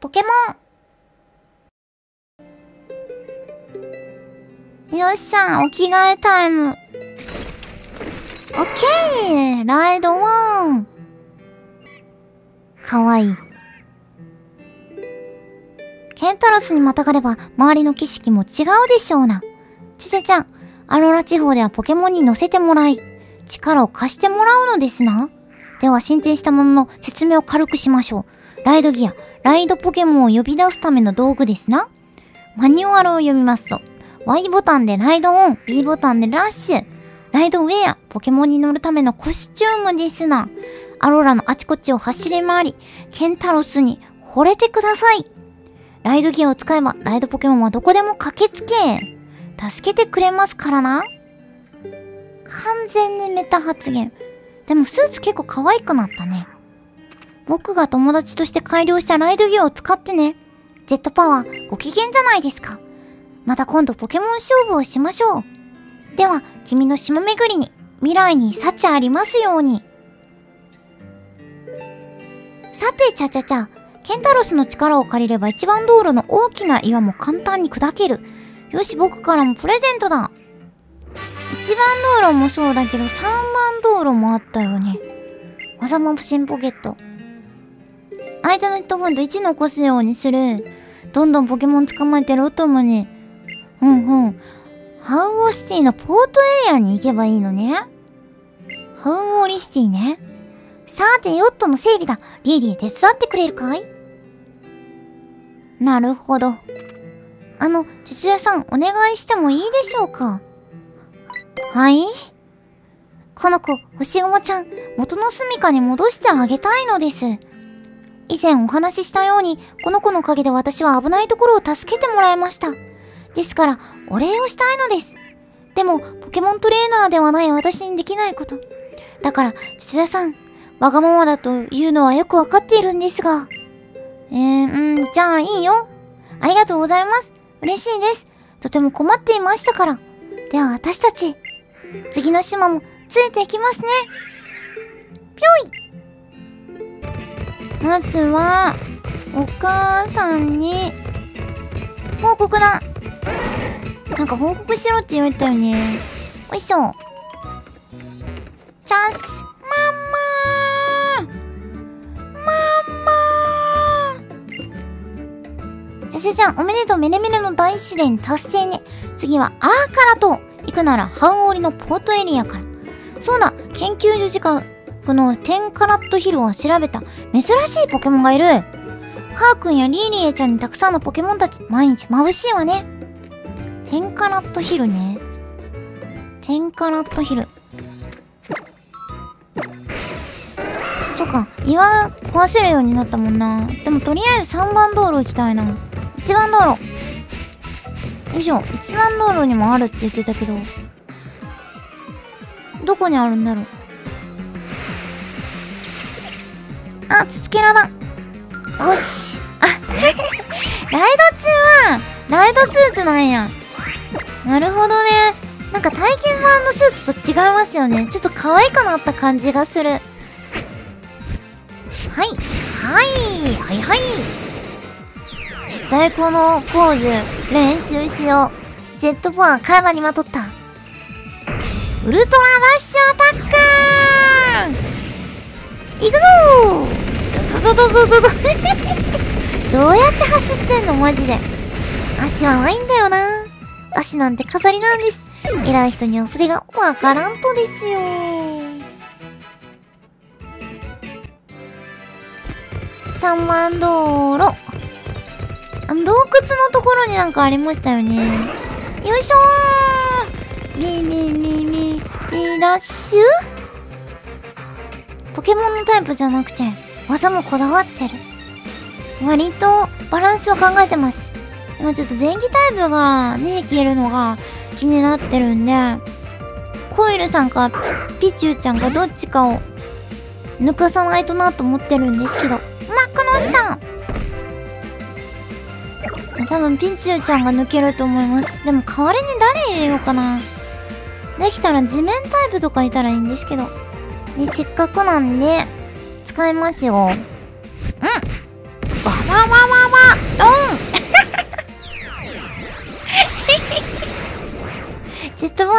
ポケモン。よっしゃ、お着替えタイム。オッケー、ライド1。かわいい。ケンタロスにまたがれば、周りの景色も違うでしょうな。ちせちゃん、アロラ地方ではポケモンに乗せてもらい、力を貸してもらうのですな。では進展したものの説明を軽くしましょう。ライドギア、ライドポケモンを呼び出すための道具ですな。マニュアルを読みますと、Y ボタンでライドオン、B ボタンでラッシュ、ライドウェア、ポケモンに乗るためのコスチュームですな。アローラのあちこちを走り回り、ケンタロスに惚れてください。ライドギアを使えば、ライドポケモンはどこでも駆けつけ、助けてくれますからな。完全にメタ発言。でもスーツ結構可愛くなったね。僕が友達として改良したライドギアを使ってね。ジェットパワーご機嫌じゃないですか。また今度ポケモン勝負をしましょう。では、君の島巡りに未来に幸ありますように。さて、チャチャチャ。ケンタロスの力を借りれば一番道路の大きな岩も簡単に砕ける。よし、僕からもプレゼントだ。一番道路もそうだけど、三番道路もあったよね。技マシンポケット。相手のヒットポイント1残すようにする。どんどんポケモン捕まえてるお供に。ハウオシティのポートエリアに行けばいいのね。ハウオリシティね。さて、ヨットの整備だ。リリー手伝ってくれるかい？なるほど。鉄屋さん、お願いしてもいいでしょうか？はい？この子、星雲ちゃん、元の住処に戻してあげたいのです。以前お話ししたように、この子のおかげで私は危ないところを助けてもらいました。ですから、お礼をしたいのです。でも、ポケモントレーナーではない私にできないこと。だから、土田さん、わがままだというのはよくわかっているんですが。じゃあいいよ。ありがとうございます。嬉しいです。とても困っていましたから。では私たち、次の島もついていきますね。ぴょい。まずは、お母さんに、報告だ。なんか報告しろって言われたよね。よいしょ。チャンス。ジャジャン、おめでとう。メレメレの大試練達成ね。次はアーカラと行くならハウオリのポートエリアから。そうだ、研究所近くのテンカラットヒルを調べた珍しいポケモンがいる。ハーくんやリーリエちゃんにたくさんのポケモンたち、毎日眩しいわね。テンカラットヒルね。テンカラットヒル。そっか、岩壊せるようになったもんな。でもとりあえず3番道路行きたいな。1番道路。よいしょ。1番道路にもあるって言ってたけど。どこにあるんだろう。あ、つつけらだ。よし。あ、ライド中は、ライドスーツなんや。なるほどね。なんか体験版のスーツと違いますよね。ちょっと可愛くなった感じがする。はい。はいはい。絶対このポーズ練習しよう。ジェットパワー体にまとった。ウルトララッシュアタックー。いくぞー。どうやって走ってんのマジで。足はないんだよな。足なんて飾りなんです。偉い人にはそれがわからんとですよ。3番道路。洞窟のところになんかありましたよね。よいしょー。ビダッシュ。ポケモンのタイプじゃなくて技もこだわってる。割とバランスを考えてます。今ちょっと電気タイプが2匹いるのが気になってるんで、コイルさんかピチューちゃんかどっちかを抜かさないとなと思ってるんですけど。マックの下。多分ピチューちゃんが抜けると思います。でも代わりに誰入れようかな。できたら地面タイプとかいたらいいんですけど。ね、せっかくなんで使いますよ。わわわわわ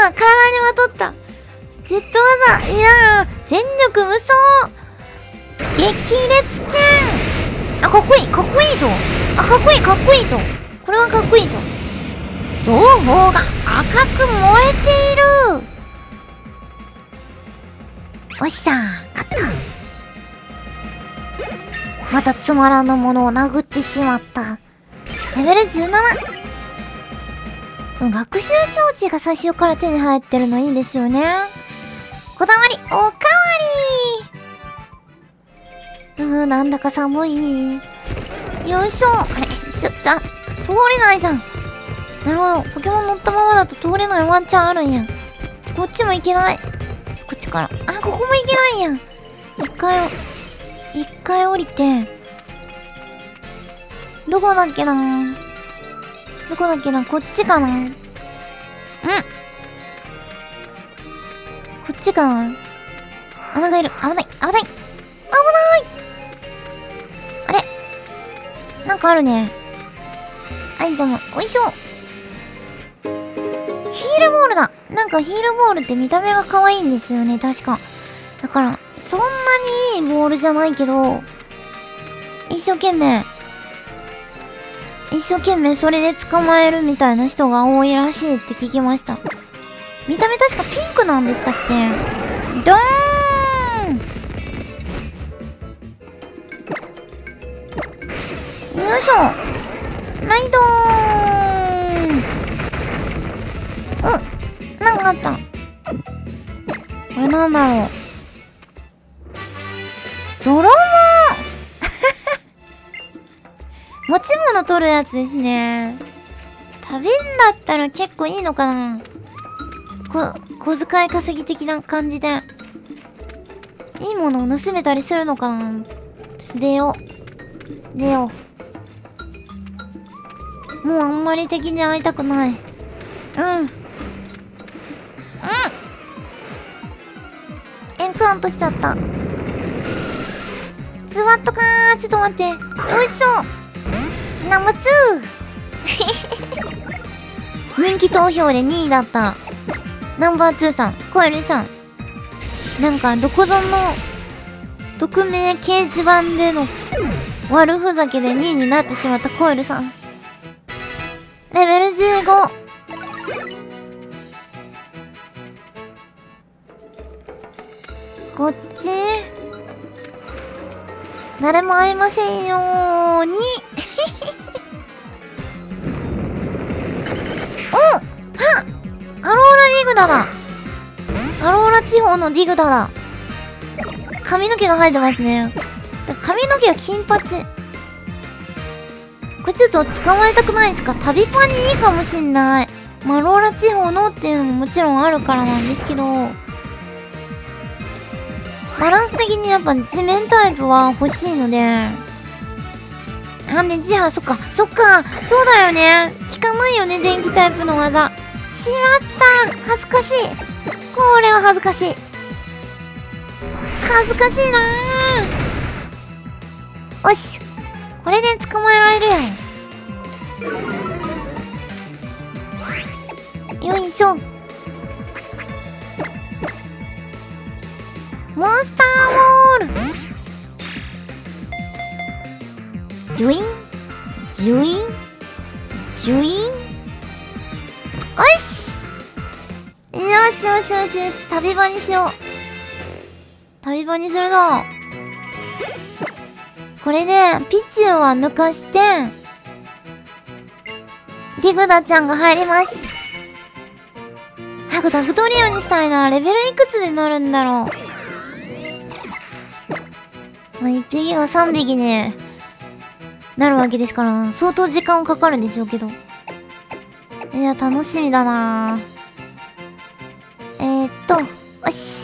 体にまとった。Z 技。いやー、全力無双。激烈剣。あ、かっこいい、かっこいいぞ。あ、かっこいい、かっこいいぞ。これはかっこいいぞ。同胞が赤く燃えている。おっしゃー、勝った。またつまらぬものを殴ってしまった。レベル17。学習装置が最初から手に入ってるのいいですよね。こだわり、おかわり。なんだか寒い。よいしょ。あれ、通れないじゃん。なるほど。ポケモン乗ったままだと通れないワンチャンあるんや。こっちも行けない。こっちから。あ、ここも行けないやん。一回降りて。どこだっけなこっちかなこっちかな穴がいる。危ないあれなんかあるね。アイテム、おいしょ。ヒールボールだ。なんかヒールボールって見た目が可愛いんですよね、確か。だから、そんなにいいボールじゃないけど、一生懸命それで捕まえるみたいな人が多いらしいって聞きました。見た目確かピンクなんでしたっけ？ドーン！よいしょ！ライドーン！なんかあった。これなんだろう。ドラマ持ち物取るやつですね。食べんだったら結構いいのかな。小遣い稼ぎ的な感じでいいものを盗めたりするのかな。出よう。もうあんまり敵に会いたくない。エンカウントしちゃった。ズワッとかー。ちょっと待って。よいしょ。ナンバー2人気投票で2位だったナンバー2さん、コエルさん。なんかどこぞの匿名掲示板での悪ふざけで2位になってしまったコエルさん。レベル15。こっち誰も会いませんよーにアローラディグダだ。アローラ地方のディグダだ。髪の毛が生えてますね。髪の毛が金髪。これちょっと捕まえたくないですか？旅パにいいかもしんない。まあ、アローラ地方のっていうのももちろんあるからなんですけど、バランス的にやっぱ地面タイプは欲しいので、なんでじゃあ、そっか、そうだよね。効かないよね、電気タイプの技。しまった。恥ずかしい。これは恥ずかしい。恥ずかしいなー。よし。これで捕まえられるやん。よいしょ。モンスターウォール。ジュインおいし！よし。旅場にしよう。旅場にするの。これで、ピチューは抜かして、ディグダちゃんが入ります。早くダフトリオにしたいな。レベルいくつでなるんだろう。まあ、1匹が3匹になるわけですから、相当時間をかかるんでしょうけど。いや、楽しみだな。よし。